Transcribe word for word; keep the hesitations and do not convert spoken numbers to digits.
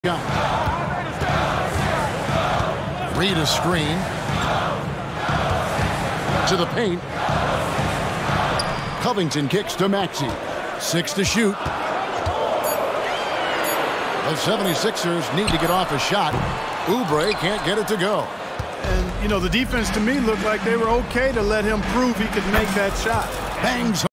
Read a screen. To the paint. Covington kicks to Maxey. Six to shoot. The seventy-sixers need to get off a shot. Oubre can't get it to go. And, you know, the defense to me looked like they were okay to let him prove he could make that shot. Bangs